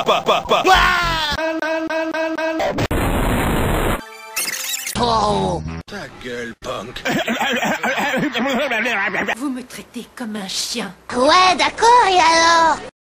Oh. Ta gueule, punk. Vous me traitez comme un chien. Ouais, d'accord, et alors?